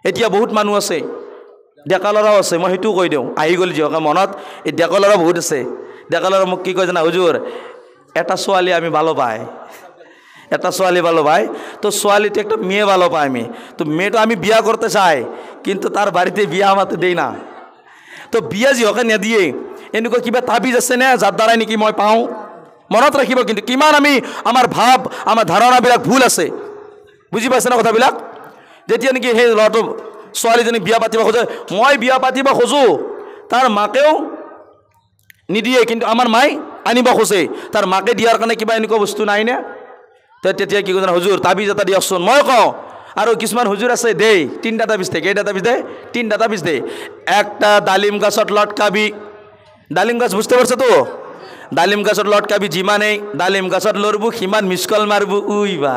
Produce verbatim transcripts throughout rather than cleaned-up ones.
এতিয়া বহুত মানুহ আছে, ডেকা ল'ৰাও আছে, মই সেইটোও কৈ দিওঁ, আহি গ'ল যিহক মনত, এই ডেকা ল'ৰা বহুত আছে। ডেকা ল'ৰা মোক কি কয় জানা, হুজুৰ এটা ছোৱালী আমি ভালো পাই, এটা ছোৱালী ভালো পাই, তো ছোৱালীটো একটা মেয়ে ভালো পাই আমি, তো মেয়েটা আমি বিয়া করতে চাই, কিন্তু তার বাড়িতে বিয়া আমাতে দেই না। তো বিয়া যিহকে নিদিয়ে এনেকুৱা কিবা তাবিজ আছে নে যাৰ দ্বাৰাই নেকি মই পাওঁ? মনত ৰাখিব কিন্তু কিমান আমি আমাৰ ভাৱ আমাৰ ধাৰণাবিলাক ভুল আছে, বুজি পাইছে না কথাবিলাক? যেতিয়া নেকি সেই ল'ৰাটো ছোৱালীজনী বিয়া পাতিব খোজে, মই বিয়া পাতিব খোজোঁ, তাৰ মাকেও নিদিয়ে, কিন্তু আমাৰ মাই আনিব খোজে, তাৰ মাকে দিয়াৰ কাৰণে কিবা এনেকুৱা বস্তু নাই নে? তেতিয়া কি কৈছে, হুজুৰ তাবিজ এটা দিয়কচোন। মই কওঁ আৰু কিছুমান হুজুৰ আছে দেই, তিনিটা তাবিজ দে, কেইটা তাবিজ দে? তিনিটা তাবিজ দে। একটা ডালিম গাছত লটকাবি, ডালিম গাছ বুঝতে পারছো তো? ডালিম গাছত লটকাবি, যিমানেই ডালিম গাছত লৰবু সিমান মিছকল মাৰবু। উই বা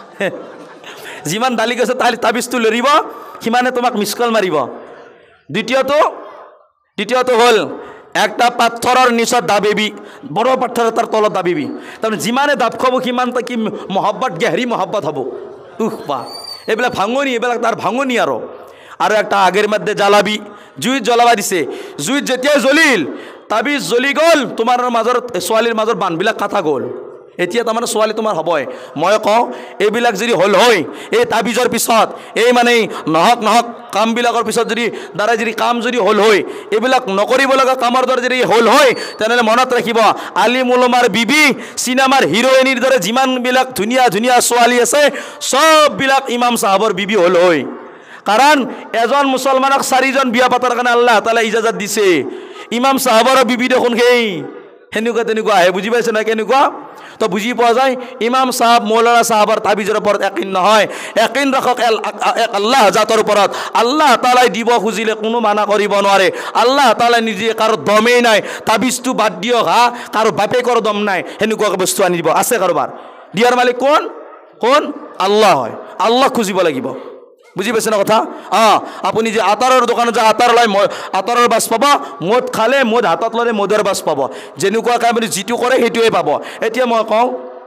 যিমান ডালি গাছত তাবিজটো লৰিব সিমানে তোমাক মিছকল মাৰিব। দ্বিতীয়টো দ্বিতীয়টো হ'ল একটা পাথৰৰ নিচত দাবিবি, বড় পাথৰ এটাৰ তলত দাবিবি, তাৰমানে যিমানে দাব খাব সিমান কি মহব্বত, গেহৰি মহব্বত হ'ব। উহ বা এইবিলাক ভাঙনি, এইবিলাক তাৰ ভাঙনি। আৰু আৰু একটা আগের মধ্যে জ্বালাবি, জুইত জ্বলাবা দিছে, জুইত যেতিয়াই জ্বলিল তাবিজ জ্বলি গ'ল, তোমাৰ মাজৰ ছোৱালীৰ মাজৰ বানবিলাক কাটা গ'ল, এতিয়া তাৰমানে ছোৱালী তোমাৰ হ'বই। মই কওঁ এইবিলাক যদি হ'ল হয়, এই তাবিজৰ পিছত এই মানে নহওক নহওক কামবিলাকৰ পিছত যদি দ্বাৰা যদি কাম যদি হ'ল হয়, এইবিলাক নকৰিব লগা কামৰ দৰে যদি হ'ল হয়, তেনেহ'লে মনত ৰাখিব আলিম উলমাৰ বিবি, চিনেমাৰ হিৰোইনীৰ দৰে যিমানবিলাক ধুনীয়া ধুনীয়া ছোৱালী আছে চববিলাক ইমাম চাহাবৰ বিবি হ'ল হয়। কাৰণ এজন মুছলমানক চাৰিজন বিয়া পাতাৰ কাৰণে আল্লাহ তাআলাই ইজাজত দিছে, ইমাম চাহাবৰ বিবি দেখোন সেই সেনেকুৱা তেনেকুৱা আহে, বুজি পাইছে না কেনেকুৱা? তো বুজি পোৱা যায় ইমাম চাহাব মৌলানা চাহাবৰ তাবিজৰ ওপৰত একিন নহয়, একিন ৰাখক এক আল্লাহ জাতৰ ওপৰত। আল্লাহ তাআলাই দিব খুজিলে কোনো মানা কৰিব নোৱাৰে, আল্লাহ তাআলাই নিজে কাৰো দমেই নাই, তাবিজটো বাদ দিয়ক হা, কাৰো বাপেকৰ দম নাই, সেনেকুৱা বস্তু আনি দিব। আছে কাৰোবাৰ? দিয়াৰ মালিক কোন? কোন? আল্লাহ হয়, আল্লাহ খুজিব লাগিব, বুজি পাইছে না কথা? অঁ, আপুনি যে আটাৰৰ দোকানত যে আটাৰ লয়, আটাৰৰ বাছ পাব, মদ খালে মদ হাতত ল'লে মদৰ বাছ পাব, যেনেকুৱাকৈ আপুনি যিটো কৰে সেইটোৱে পাব। এতিয়া মই কওঁ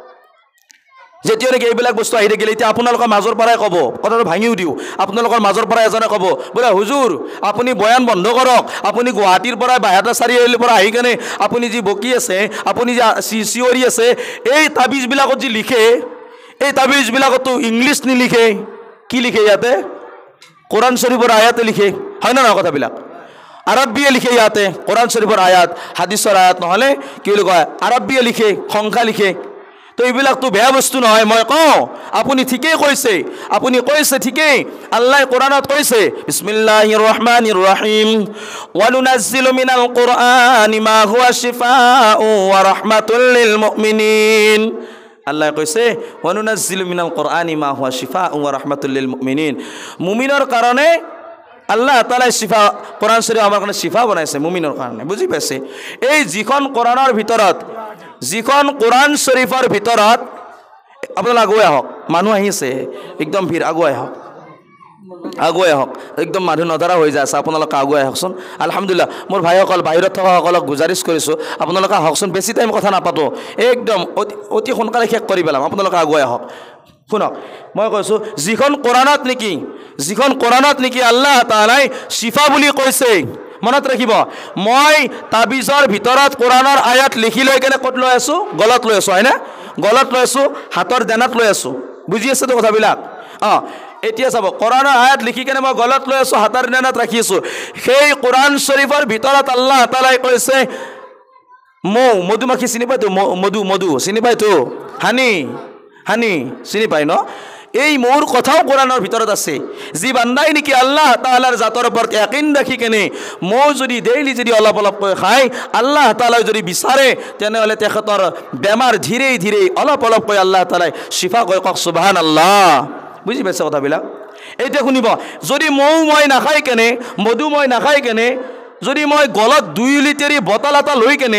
যেতিয়া নেকি এইবিলাক বস্তু আহি থাকিলে, এতিয়া আপোনালোকৰ মাজৰ পৰাই ক'ব, কথাটো ভাঙিও দিওঁ, আপোনালোকৰ মাজৰ পৰাই এজনে ক'ব বোলে হুজুৰ আপুনি বয়ান বন্ধ কৰক, আপুনি গুৱাহাটীৰ পৰা বাহিৰৰ চাৰিআলিৰ পৰা আহি কেনে আপুনি যি বকি আছে, আপুনি যে চিঞৰি আছে, এই তাবিজবিলাকত যি লিখে, এই তাবিজবিলাকতো ইংলিছ নিলিখে, কি লিখে ইয়াতে? কোরআন শরীফের আয়াতে লিখে, হয় না না কথাবিলাক? আরবিয়ে লিখে ইয়াতে কোরআন শরীফের আয়াত, হাদিসের আয়াত, নহ'লে কি বুলি কয় আরবিয়ে লিখে, সংখ্যা লিখে। তো এইবিলাকতো বেয়া বস্তু নহয়। মই কওঁ আপুনি ঠিকেই কৈছে, আপুনি কৈছে ঠিকেই, আল্লাহ কোরআনত কৈছে বিসমিল্লাহিৰ ৰহমানিৰ ৰহিম ওয়া নুনাজ্জিলু মিনাল কুরআনি মা হুয়া শিফাউ ওয়া রাহমাতুল লিল মুমিনিন। আল্লাহ কৈছে ওয়ানুনাজ্জিলু মিনাল কুরআনি মা হুয়া শিফাউন ওয়া রাহমাতুল লিল মুমিনিন, মুমিনৰ কাৰণে আল্লাহ তাআলাই শিফা, কোরআন শরীফ আমাৰ কাৰণে শিফা বনাইছে মুমিনৰ কাৰণে, বুজি পাইছে? এই যিখন কোরআনৰ ভিতৰত, যিখন কোরআন শরীফৰ ভিতৰত, আপোনালোক আগুৱাই আহক, মানুহ আহিছে একদম ভিৰ, আগুৱাই আহক, আগুৱাই আহক, একদম মানুহ নধৰা হৈ যায় আছে, আপোনালোকে আগুৱাই আহকচোন। আলহামদুলিল্লাহ, মোৰ ভাইসকল বাহিৰত থকাসকলক গুজাৰিছ কৰিছোঁ আপোনালোকে আহকচোন, বেছি টাইম কথা নাপাতো, একদম অতি অতি সোনকালে শেষ কৰি পেলাম, আপোনালোকে আগুৱাই আহক। শুনক, মই কৈছোঁ যিখন কোরআনত নেকি, যিখন কোরআনত নেকি আল্লাহ তাআলাই শিফা বুলি কৈছে, মনত ৰাখিব, মই তাবিজৰ ভিতৰত কোরআনৰ আয়াত লিখি লৈ কেনে ক'ত লৈ আছোঁ? গলত লৈ আছোঁ, হয়নে? গলত লৈ আছোঁ, হাতৰ দেনাত লৈ আছোঁ, বুজি আছে তো কথাবিলাক? অঁ, এতিয়া চাব, কোরআনৰ আয়াত লিখি কেনে মই গলত লৈ আছোঁ, হাতৰ দেনাত ৰাখি আছোঁ, সেই কোরআন শরীফৰ ভিতৰত আল্লাহ তাআলাই কৈছে মৌ, মধুমাখি চিনি পায়তো? মধু, মধু চিনি পায়তো? হানি, হানি চিনি পায় ন? এই মৌৰ কথাও কোরআনৰ ভিতৰত আছে। যি বান্দাই নেকি আল্লাহ তাআলাৰ জাতৰ ওপৰত ইয়াকিন ৰাখি কেনে মৌ যদি ডেইলি যদি অলপ অলপকৈ খায়, আল্লাহ তাআলাই যদি বিচাৰে তেনেহ'লে তেখেতৰ বেমাৰ ধীৰে ধীৰে অলপ অলপকৈ আল্লাহ তাআলাই শিফা কৰে। কওক সুবহানাল্লাহ, বুজি পাইছে কথাবিলাক? এতিয়া শুনিব, যদি মৌ মই নাখাই কেনে, মধু মই নাখাই কেনে, যদি মই গলত দুই লিটাৰী বটল এটা লৈ কেনে,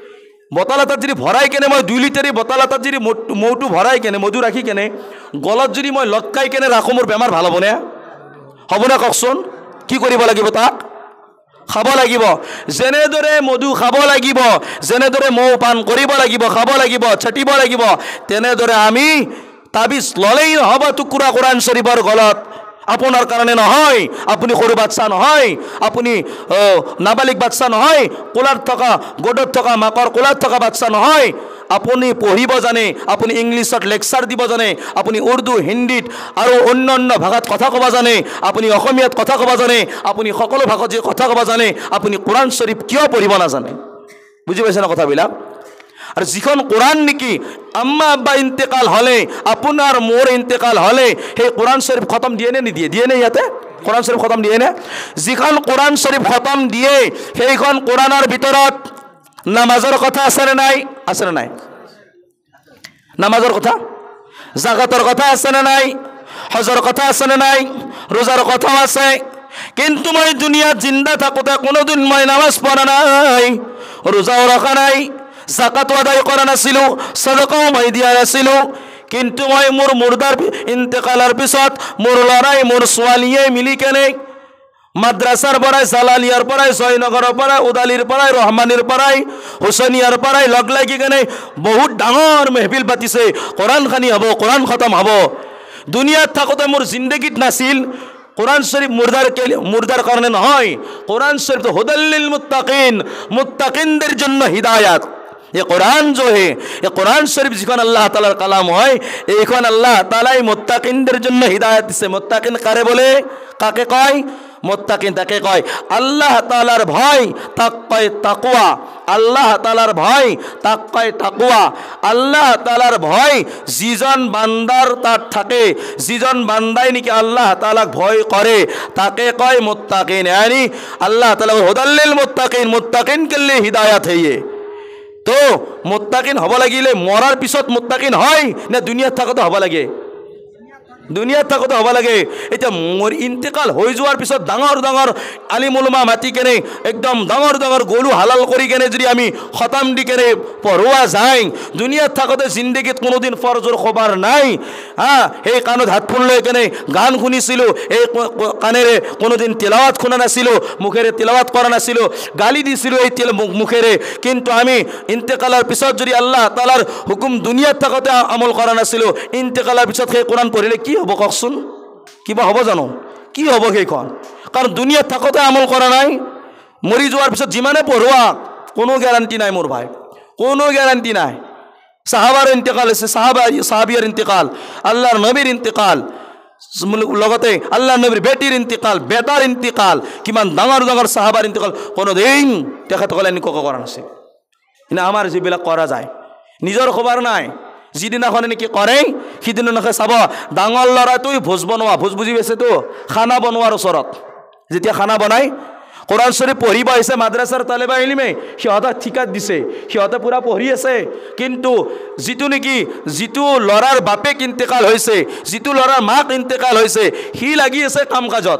বটল এটাত যদি ভৰাই কেনে মই দুই লিটাৰী বটল এটাত যদি মৌটো ভৰাই কেনে, মধু ৰাখি কেনে গলত যদি মই লটকাই কেনে ৰাখোঁ, মোৰ বেমাৰ ভাল হ'বনে? হ'বনে কওকচোন? কি কৰিব লাগিব? তাক খাব লাগিব, যেনেদৰে মধু খাব লাগিব, যেনেদৰে মৌ পান কৰিব লাগিব, খাব লাগিব, ছাটিব লাগিব, তেনেদৰে আমি তাবিজ ল'লেই নহ'ব টুকুৰা কোরআন শরীফৰ গলত, আপোনাৰ কাৰণে নহয়, আপুনি সৰু বাচ্চা নহয়, আপুনি নাবালিক বাচ্চা নহয়, কোলাত থকা গডত থকা মাকৰ কোলাত থকা বাচ্চা নহয়। আপুনি পঢ়িব জানে, আপুনি ইংলিছত লেকচাৰ দিব জানে, আপুনি উৰ্দু হিন্দীত আৰু অন্য অন্য ভাষাত কথা ক'ব জানে, আপুনি অসমীয়াত কথা ক'ব জানে, আপুনি সকলো ভাষাত যে কথা ক'ব জানে, আপুনি কোৰাণ শ্বৰীফ কিয় পঢ়িব নাজানে? বুজি পাইছে না কথাবিলাক? আৰু যিখন কোৰাণ নেকি আম্মা আব্বা ইন্তেকাল হ'লে, আপোনাৰ মোৰ ইন্তেকাল হ'লে সেই কোৰাণ শ্বৰীফ খতম দিয়ে নে নিদিয়ে? দিয়ে নে ইয়াতে কোৰাণ শ্বৰীফ খতম দিয়ে নে? যিখন কোৰাণ শ্বৰীফ খতম দিয়ে সেইখন কোৰাণৰ ভিতৰত নামাজৰ কথা আছে নে নাই? আছে নে নাই? নামাজৰ কথা, জাকাতৰ কথা আছে নে নাই? হজৰ কথা আছে নে নাই? ৰোজাৰ কথাও আছে। কিন্তু মই দুনিয়াত জিন্দা থাকোঁতে কোনোদিন মই নামাজ পঢ়া নাই, ৰোজাও ৰখা নাই, জাকাতো আদায় কৰা নাছিলোঁ, সদকাও মই দিয়া নাছিলোঁ। কিন্তু মই মোৰ মুৰ্দাৰ ইন্তেকালৰ পিছত মোৰ ল'ৰাই মোৰ ছোৱালীয়ে মিলি কেনে মাদ্ৰাছাৰ পৰাই, জালালিয়াৰ পৰাই, জয়নগৰৰ পৰাই, উদালিৰ পৰাই, ৰহমানীৰ পৰাই, হুচনিয়াৰ পৰাই লগ লাগি কেনে বহুত ডাঙৰ মেহফিল পাতিছে, কোৰাণ খানি হ'ব, কোৰাণ খতম হ'ব। দুনিয়াত থাকোঁতে মোৰ জিন্দগীত নাছিল। কোৰাণ শ্বৰীফ মুৰ্দাৰ মুৰ্দাৰ কাৰণে নহয়, কোৰাণ শ্বৰীফ তো হুদাল্লিল মুত্তাকিন, মুত্তাকিনদের জন্য হিদায়াত। ये कुरान जो है, ये कुरान शरीफ जिखन अल्लाह तालार कलाम है, এইখন আল্লাহ তাআলাই মুত্তাকিনদের জন্য হিদায়াত দিছে। মুত্তাকিন কারে বলে? কাকে কয়? মুত্তাকিন তাকে কয় আল্লাহ তাআলার ভয়, তাক কয় তাকওয়া। আল্লাহ তাআলার ভয়, তাক কয় তাকওয়া। আল্লাহ তাআলার ভয় যিজন বান্দার তার থাকে, যিজন বান্দাই নাকি আল্লাহ তাআলাক ভয় করে তাকে কয় মুত্তাকিন। यानी আল্লাহ তাআলা হুদাল্লিল মুত্তাকিন, মুত্তাকিন के लिए हिदायत है ये। তো মুত্তাকিন হ'ব লাগিলে মৰাৰ পিছত মুত্তাকিন হয় না দুনিয়াত থাকোঁতে হ'ব লাগে? দুনিয়াত থাকোঁতে হ'ব লাগে। এতিয়া মোৰ ইন্তেকাল হৈ যোৱাৰ পিছত ডাঙৰ ডাঙৰ আলিম উলমা মাতি কেনে একদম ডাঙৰ ডাঙৰ গলু হালাল কৰি কেনে যদি আমি খতম দি কেনে পঢ়োৱা যায়, দুনিয়াত থাকোঁতে জিন্দগীত কোনোদিন ফৰজৰ খবৰ নাই। হা, সেই কাণত হাতফোন লৈ কেনে গান শুনিছিলোঁ, এই কাণেৰে কোনোদিন তিলাৱাত শুনা নাছিলোঁ, মুখেৰে তিলাৱাত কৰা নাছিলোঁ, গালি দিছিলোঁ এই মুখেৰে। কিন্তু আমি ইন্তেকালৰ পিছত যদি আল্লাহ তাআলাৰ হুকুম দুনিয়াত থাকোঁতে আমল কৰা নাছিলোঁ, ইন্তেকালৰ পিছত সেই কোৰাণ পঢ়িলে কি হ'ব কওকচোন? কিবা হ'ব জানো? কি হ'ব সেইখন? কাৰণ দুনিয়াত থাকোঁতে আমল কৰা নাই, মৰি যোৱাৰ পিছত যিমানে পঢ়োৱা কোনো গ্যাৰাণ্টি নাই মোৰ ভাই, কোনো গ্যাৰাণ্টি নাই। সাহাবাৰ ইন্তেকাল হৈছে, সাহাবা সাহাবিয়াৰ ইন্তেকাল, আল্লাহৰ নবীৰ ইন্তেকাল, লগতে আল্লাহৰ নবীৰ বেটিৰ ইন্তেকাল, বেটাৰ ইন্তেকাল, কিমান ডাঙৰ ডাঙৰ সাহাবাৰ ইন্তেকাল কোনোদিন তেখেতসকলে এনেকুৱাকৈ কৰা নাছিল। কিন্তু আমাৰ যিবিলাক কৰা যায় নিজৰ খবৰ নাই, যিদিনাখন নেকি কৰে সিদিনাখনে চাব ডাঙৰ ল'ৰাটোই ভোজ বনোৱা, ভোজ বুজি পাইছেতো, খানা বনোৱাৰ ওচৰত যেতিয়া খানা বনাই কোৰাণ শ্বৰীফ পঢ়িব আহিছে মাদ্ৰাছাৰ তালেবা ইলিমে, সিহঁতক ঠিকাত দিছে, সিহঁতে পূৰা পঢ়ি আছে। কিন্তু যিটো নেকি যিটো ল'ৰাৰ বাপেক ইন্তেকাল হৈছে, যিটো ল'ৰাৰ মাক ইন্তেকাল হৈছে, সি লাগি আছে কাম কাজত।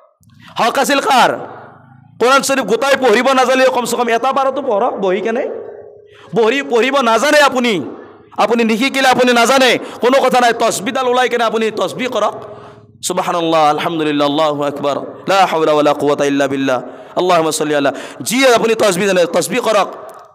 হক আছিল কাৰ? কোৰাণ শ্বৰীফ গোটাই পঢ়িব নাজানিলেও কমচে কম এটা বাৰতো পঢ়ক বহি কেনে। বহি পঢ়িব নাজানে আপুনি, আপুনি নিশিকিলে আপুনি নাজানে, কোনো কথা নাই, তসবিহডাল ওলাই কেনে আপুনি তসবিহ কৰক। সুবহানাল্লাহ, আলহামদুলিল্লাহ, আল্লাহু আকবার, লা হাওলা ওয়ালা কুওয়াতা ইল্লা বিল্লাহ, আল্লাহুম্মা সাল্লি আলা। যি আপুনি তসবিহ জানে তসবিহ কৰক।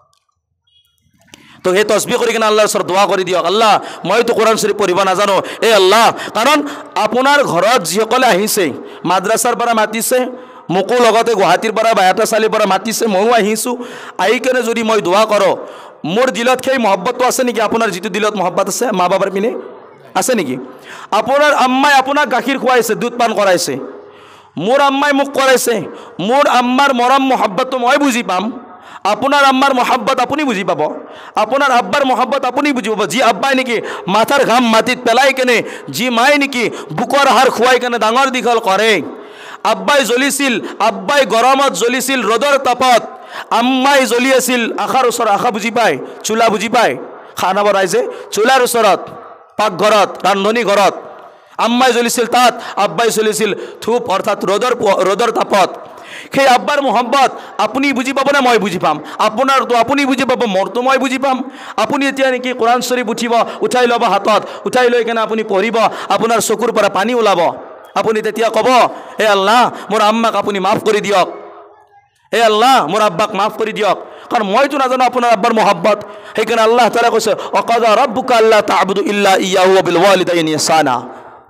তো সেই তসবিহ কৰি কিনে আল্লাহৰ ওচৰত দোৱা কৰি দিয়ক, আল্লাহ মইতো কোৰাণ শ্বৰীফ পঢ়িব নাজানো, এই আল্লাহ, কাৰণ আপোনাৰ ঘৰত যিসকলে আহিছে মাদ্ৰাছাৰ পৰা মাতিছে, মোকো লগতে গুৱাহাটীৰ পৰা বায়তা চালিৰ পৰা মাতিছে, ময়ো আহিছোঁ, আহি কেনে যদি মই দোৱা কৰোঁ, মোৰ দিলত সেই মহব্বতটো আছে নেকি? আপোনাৰ যিটো দিলত মহব্বত আছে মা বাবাৰ পিনে আছে নেকি? আপোনাৰ আম্মাই আপোনাক গাখীৰ খুৱাইছে, দুধ পান কৰাইছে, মোৰ আম্মাই মোক কৰাইছে, মোৰ আম্মাৰ মৰম মহব্বতটো মই বুজি পাম, আপোনাৰ আম্মাৰ মহব্বত আপুনি বুজি পাব, আপোনাৰ আব্বাৰ মহব্বত আপুনি বুজি পাব। যি আব্বাই নেকি মাথাৰ ঘাম মাটিত পেলাই কেনে, যি মায়ে নেকি বুকৰ আহাৰ খুৱাই কেনে ডাঙৰ দীঘল কৰে, আব্বাই জ্বলিছিল, আব্বাই গৰমত জ্বলিছিল ৰ'দৰ তাপত, আম্মাই জ্বলি আছিল আশাৰ ওচৰত, আশা বুজি পায়, চোলা বুজি পায়, খানা বনাই যে চোলাৰ ওচৰত, পাকঘৰত, ৰান্ধনী ঘৰত আম্মাই জ্বলিছিল, তাত আব্বাই জ্বলিছিল ধূপ, অৰ্থাৎ ৰ'দৰ ৰ'দৰ তাপত। সেই আব্বাৰ মহব্বত আপুনি বুজি পাব নে মই বুজি পাম? আপোনাৰতো আপুনি বুজি পাব, মোৰতো মই বুজি পাম। আপুনি এতিয়া নেকি কোৰাণ শ্বৰীফ উঠিব, উঠাই ল'ব হাতত, উঠাই লৈ কেনে আপুনি পঢ়িব, আপোনাৰ চকুৰ পৰা পানী ওলাব, আপুনি তেতিয়া ক'ব, হে আল্লাহ মোৰ আম্মাক আপুনি মাফ কৰি দিয়ক, হে আল্লাহ মোৰ আব্বাক মাফ কৰি দিয়ক, কাৰণ মইতো নাজানো আপোনাৰ আব্বাৰ মহব্বত। সেইকাৰণে আল্লাহ তাআলা কৈছে, ওয়াকাদা রাব্বুকা আল্লা তা'বুদু ইল্লা ইয়্যাহু ওয়া বিল ওয়ালিদাইনি ইহসানা।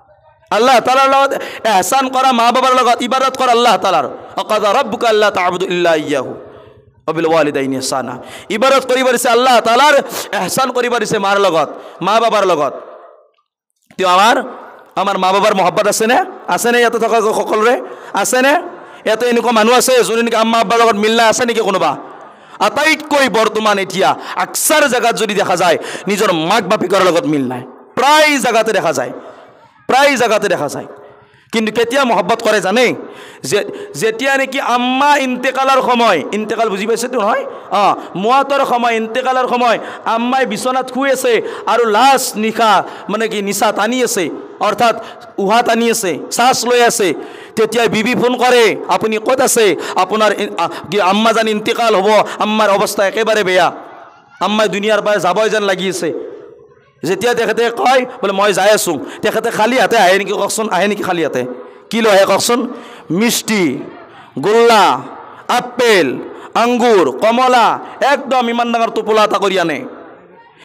আল্লাহ তাআলাৰ লগত ইহসান কৰা মা বাবাৰ লগত ইবাদত কৰা আল্লাহ তাআলাৰ অকাদা ৰাব্বুকা আল্লা তা'বুদু ইল্লা ইয়্যাহু ওয়া বিল ওয়ালিদাইনি ইহসানা ইবাদত কৰিব দিছে আল্লাহ তাআলাৰ ইহসান কৰিব দিছে মাৰ লগত মা বাবাৰ লগত তো আমাৰ আমাৰ মা বাবাৰ মহব্বত আছে নে আছে নে ইয়াতে থকা সকলোৰে আছে নে ইয়াতে এনেকুৱা মানুহ আছে যোনে নেকি আম্মা আব্বাৰ লগত মিল নাই আছে নেকি কোনোবা আটাইতকৈ বৰ্তমান এতিয়া আকসাৰ জায়গাত যদি দেখা যায় নিজৰ মাক বাপেকৰ লগত মিল নাই প্ৰায় জায়গাতে দেখা যায় প্ৰায় জায়গাতে দেখা যায় কিন্তু কেতিয়া মহব্বত কৰে জানে যে যেতিয়া নেকি আম্মা ইন্তেকালৰ সময় ইন্তেকাল বুজি পাইছে তো নহয় অঁ মুৱাতৰ সময় ইন্তেকালৰ সময় আম্মাই বিছনাত শুই আছে আৰু লাষ্ট নিশা মানে কি নিশা টানি আছে অৰ্থাৎ উহা টানি আছে শ্বাস লৈ আছে তেতিয়া বিবি ফোন কৰে আপুনি ক'ত আছে আপোনাৰ আম্মা জান ইন্তেকাল হ'ব আম্মাৰ অৱস্থা একেবাৰে বেয়া আম্মাই দুনিয়াৰ পৰা যাবই যেন লাগি আছে যেতিয়া তেখেতে কয় বোলে মই যাই আছোঁ তেখেতে খালী হাতে আহে নেকি কওকচোন আহে নেকি খালী হাতে কি লৈ আহে কওকচোন মিষ্টি গোল্লা আপেল আঙ্গুৰ কমলা একদম ইমান ডাঙৰ টোপোলা এটা কৰি আনে